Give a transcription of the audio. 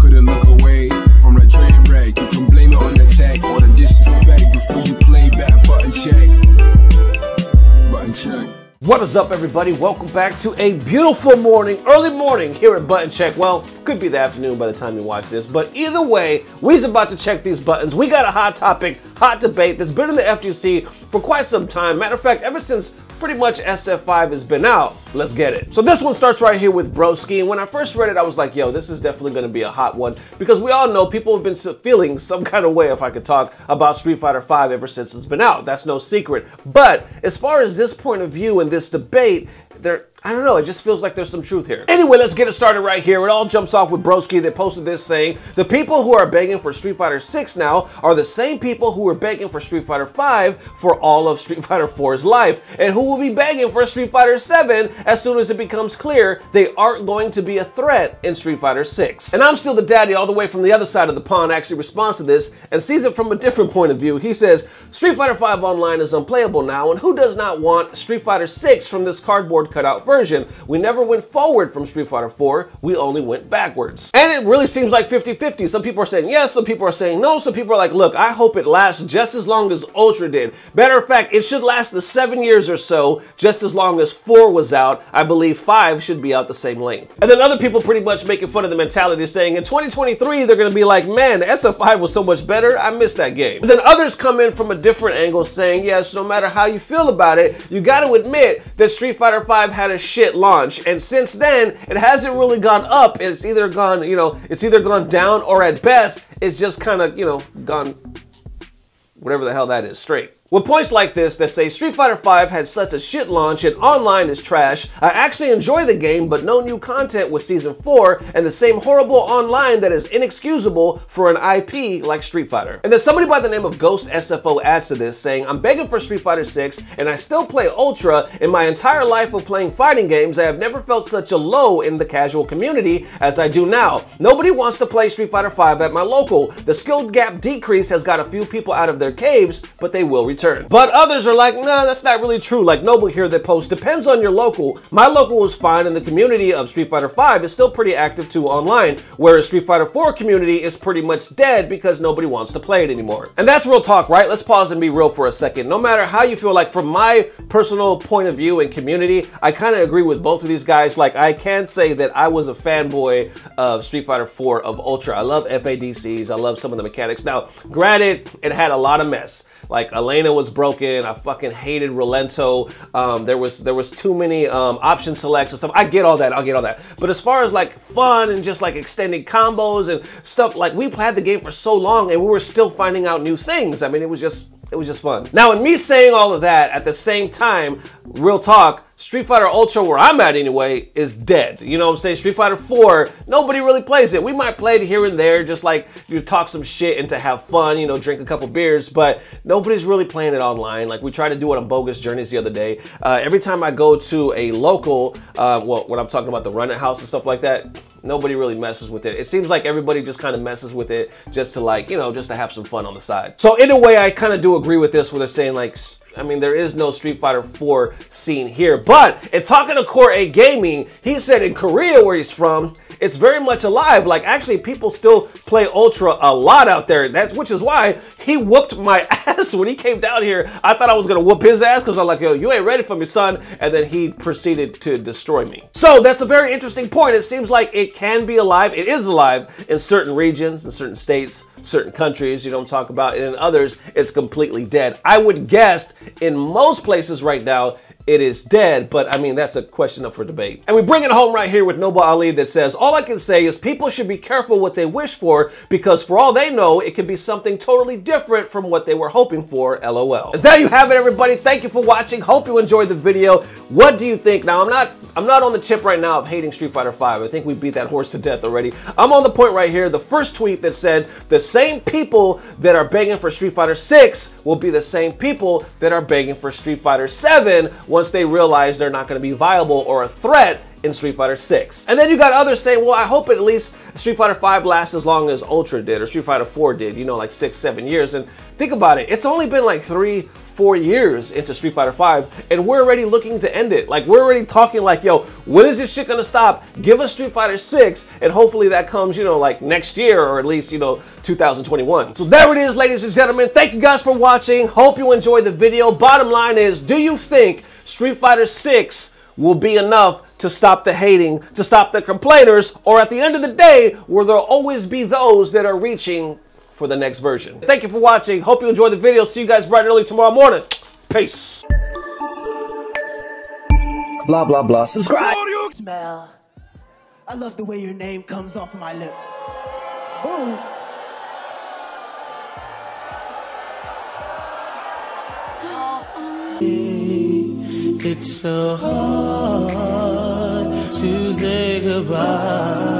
couldn't look away from the train wreck. You can blame it on the tech or the disrespect before you play back. Button check. Button check. What is up, everybody? Welcome back to a beautiful morning, early morning here at Button Check. Well, could be the afternoon by the time you watch this, but either way, we's about to check these buttons. We got a hot topic, hot debate that's been in the FGC for quite some time. Matter of fact, ever since pretty much SF5 has been out. Let's get it. So this one starts right here with Broski, and when I first read it, I was like, yo, this is definitely gonna be a hot one, because we all know people have been feeling some kind of way, if I could talk, about Street Fighter V ever since it's been out. That's no secret. But as far as this point of view and this debate, I don't know, it just feels like there's some truth here. Anyway, let's get it started right here. It all jumps off with Broski that posted this saying, the people who are begging for Street Fighter 6 now are the same people who were begging for Street Fighter 5 for all of Street Fighter 4's life, and who will be begging for Street Fighter 7 as soon as it becomes clear they aren't going to be a threat in Street Fighter 6. And I'm Still the Daddy, all the way from the other side of the pond, actually responds to this and sees it from a different point of view. He says, Street Fighter 5 Online is unplayable now, and who does not want Street Fighter 6 from this cardboard cutout version? We never went forward from Street Fighter 4, we only went backwards. And it really seems like 50-50. Some people are saying yes, some people are saying no, some people are like, look, I hope it lasts just as long as Ultra did. Matter of fact, it should last the 7 years or so, just as long as 4 was out. I believe 5 should be out the same length. And then other people pretty much making fun of the mentality, saying in 2023, they're gonna be like, man, SF5 was so much better, I missed that game. But then others come in from a different angle saying, yes, no matter how you feel about it, you gotta admit that Street Fighter 5 had a shit launch, and since then it hasn't really gone up. It's either gone, it's either gone down, or at best it's just kind of, gone whatever the hell that is, straight. With points like this that say Street Fighter V had such a shit launch and online is trash, I actually enjoy the game, but no new content with Season 4 and the same horrible online that is inexcusable for an IP like Street Fighter. And then somebody by the name of Ghost SFO adds to this saying, I'm begging for Street Fighter 6 and I still play Ultra. In my entire life of playing fighting games, I have never felt such a low in the casual community as I do now. Nobody wants to play Street Fighter V at my local. The skill gap decrease has got a few people out of their caves, but they will return. But others are like, nah, that's not really true. Like Noble here that posts, depends on your local. My local was fine, and the community of Street Fighter V is still pretty active too online, whereas Street Fighter 4 community is pretty much dead because nobody wants to play it anymore. And that's real talk, right? Let's pause and be real for a second. No matter how you feel, like from my personal point of view and community, I kind of agree with both of these guys. Like I can say that I was a fanboy of Street Fighter 4 of Ultra. I love FADCs, I love some of the mechanics. Now, granted, it had a lot of mess. Like Elena was broken. I fucking hated Rolento. There was too many option selects and stuff. I get all that. I'll get all that. But as far as like fun and just like extending combos and stuff, like we had the game for so long and we were still finding out new things. I mean, it was just fun. Now, in me saying all of that, at the same time, real talk, Street Fighter Ultra, where I'm at anyway, is dead. You know what I'm saying? Street Fighter 4, nobody really plays it. We might play it here and there, just like you talk some shit and to have fun, drink a couple beers, but nobody's really playing it online. Like we tried to do it on Bogus Journeys the other day. Every time I go to a local, well, when I'm talking about the Run It House and stuff like that, nobody really messes with it. It seems like everybody just kind of messes with it just to like, just to have some fun on the side. So in a way, I kind of do agree with this where they're saying like, I mean, there is no Street Fighter 4 scene here. But in talking to Core A Gaming, he said in Korea, where he's from, it's very much alive. Like actually people still play Ultra a lot out there. Which is why he whooped my ass when he came down here. I thought I was gonna whoop his ass because I'm like, yo, you ain't ready for me, son. And then he proceeded to destroy me. So that's a very interesting point. It seems like it can be alive. It is alive in certain regions, in certain states, certain countries, you don't talk about it. In others, it's completely dead. I would guess in most places right now, it is dead, but I mean, that's a question up for debate. And we bring it home right here with Noble Ali that says, all I can say is people should be careful what they wish for, because for all they know, it could be something totally different from what they were hoping for, LOL. And there you have it, everybody. Thank you for watching. Hope you enjoyed the video. What do you think? Now, I'm not on the tip right now of hating Street Fighter V. I think we beat that horse to death already. I'm on the point right here, the first tweet that said, the same people that are begging for Street Fighter 6 will be the same people that are begging for Street Fighter 7 once they realize they're not going to be viable or a threat in Street Fighter 6. And then you got others saying, well, I hope at least Street Fighter 5 lasts as long as Ultra did, or Street Fighter 4 did, you know, like 6-7 years. And think about it, it's only been like 3-4 years into Street Fighter 5, and we're already looking to end it. Like, we're already talking like, yo, when is this shit gonna stop? Give us Street Fighter 6, and hopefully that comes, you know, like next year, or at least, you know, 2021. So there it is, ladies and gentlemen. Thank you guys for watching. Hope you enjoyed the video. Bottom line is, do you think Street Fighter 6 will be enough to stop the hating, to stop the complainers, or at the end of the day, will there always be those that are reaching for the next version? Thank you for watching. Hope you enjoyed the video. See you guys bright and early tomorrow morning. Peace. Blah, blah, blah. Subscribe. Smell. I love the way your name comes off of my lips. Boom. It's so hard to say goodbye.